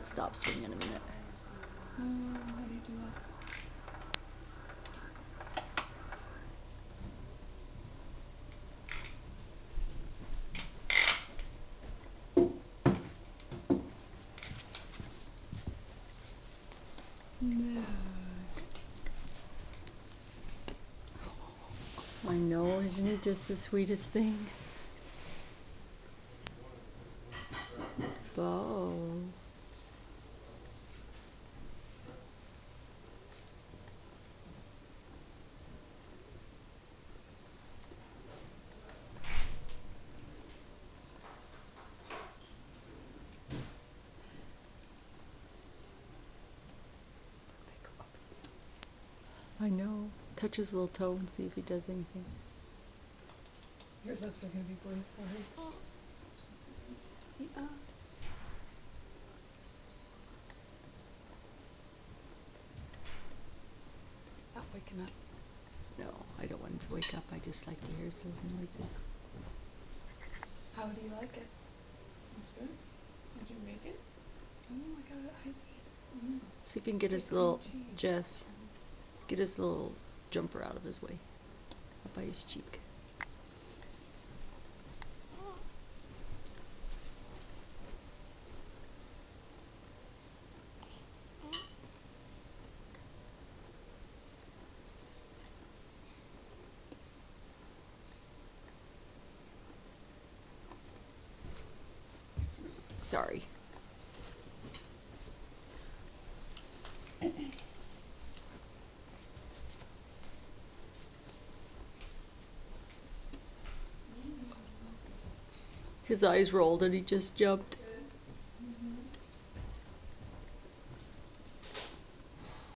might stop swinging in a minute. How do you do that? No. I know, isn't it just the sweetest thing? Bo. They go up. I know. Touch his little toe and see if he does anything. Your lips are gonna be blue, sorry. Yeah. Not waking up. No, I don't want him to wake up. I just like to hear his little noises. How do you like it? It's good. Did you make it? Oh, I got it. See if you can get his little, Jess, get his little jumper out of his way. Up by his cheek. Sorry. His eyes rolled and he just jumped.